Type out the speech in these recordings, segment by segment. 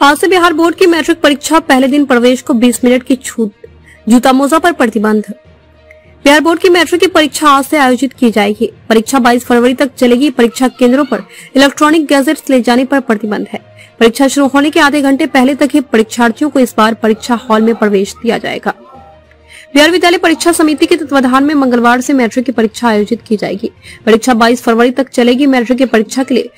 आज से बिहार बोर्ड की मैट्रिक परीक्षा पहले दिन प्रवेश को 20 मिनट की छूट, जूता मोजा पर प्रतिबंध। बिहार बोर्ड की मैट्रिक की परीक्षा आज से आयोजित की जाएगी। परीक्षा 22 फरवरी तक चलेगी। परीक्षा केंद्रों पर इलेक्ट्रॉनिक गैजेट्स ले जाने पर प्रतिबंध है। परीक्षा शुरू होने के आधे घंटे पहले तक ही परीक्षार्थियों को इस बार परीक्षा हॉल में प्रवेश दिया जाएगा। बिहार विद्यालय परीक्षा समिति के तत्वाधान में मंगलवार से मैट्रिक की परीक्षा आयोजित की जाएगी। परीक्षा 22 फरवरी तक चलेगी। मैट्रिक की परीक्षा के लिए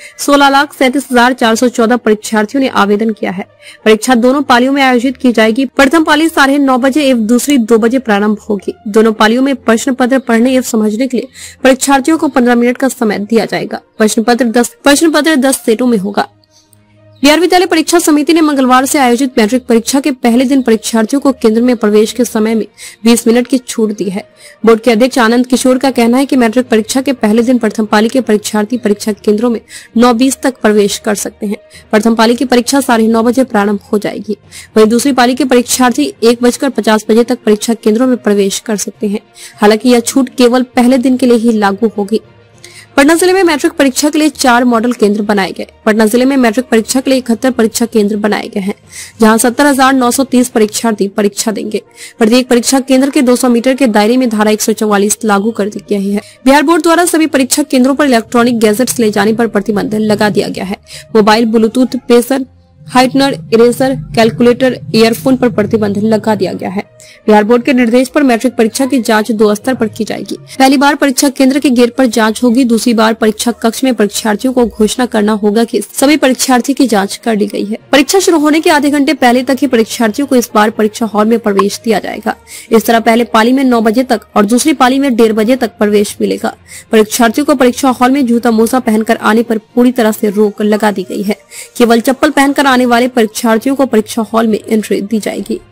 16,37,414 परीक्षार्थियों ने आवेदन किया है। परीक्षा दोनों पालियों में आयोजित की जाएगी। प्रथम पाली 9:30 बजे एवं दूसरी 2 बजे प्रारंभ होगी। दोनों पालियों में प्रश्न पत्र पढ़ने एवं समझने के लिए परीक्षार्थियों को 15 मिनट का समय दिया जाएगा। प्रश्न पत्र 10 सेटों में होगा। बिहार विद्यालय परीक्षा समिति ने मंगलवार से आयोजित मैट्रिक परीक्षा के पहले दिन परीक्षार्थियों को केंद्र में प्रवेश के समय में 20 मिनट की छूट दी है। बोर्ड के अध्यक्ष आनंद किशोर का कहना है कि मैट्रिक परीक्षा के पहले दिन प्रथम पाली के परीक्षार्थी परीक्षा केंद्रों में 9:20 तक प्रवेश कर सकते हैं। प्रथम पाली की परीक्षा 9:30 बजे प्रारंभ हो जाएगी। वहीं दूसरी पाली के परीक्षार्थी 1:50 बजे तक परीक्षा केंद्रों में प्रवेश कर सकते हैं। हालांकि यह छूट केवल पहले दिन के लिए ही लागू होगी। पटना जिले में मैट्रिक परीक्षा के लिए 4 मॉडल केंद्र बनाए गए। पटना जिले में मैट्रिक परीक्षा के लिए 71 परीक्षा केंद्र बनाए गए हैं, जहां 70,930 परीक्षार्थी परीक्षा देंगे। प्रत्येक परीक्षा केंद्र के 200 मीटर के दायरे में धारा 144 लागू कर दी गई है। बिहार बोर्ड द्वारा सभी परीक्षा केंद्रों पर इलेक्ट्रॉनिक गैजेट्स ले जाने पर प्रतिबंध लगा दिया गया है। Mobile, Bluetooth, pacer, whitener, eraser, calculator, earphone पर प्रतिबंध लगा दिया गया है। बिहार बोर्ड के निर्देश पर मैट्रिक परीक्षा की जांच 2 स्तर पर की जाएगी। पहली बार परीक्षा केंद्र के गेट पर जांच होगी। दूसरी बार परीक्षा कक्ष में परीक्षार्थियों को घोषणा करना होगा कि सभी परीक्षार्थी की जांच कर ली गई है। परीक्षा शुरू होने के आधे घंटे पहले तक ही परीक्षार्थियों को इस बार परीक्षा हॉल में प्रवेश दिया जाएगा। इस तरह पहले पाली में 9 बजे तक और दूसरी पाली में 1:30 बजे तक प्रवेश मिलेगा। परीक्षार्थियों को परीक्षा हॉल में जूता मोजा पहनकर आने पर पूरी तरह से रोक लगा दी गई है। केवल चप्पल पहनकर आने वाले परीक्षार्थियों को परीक्षा हॉल में एंट्री दी जाएगी।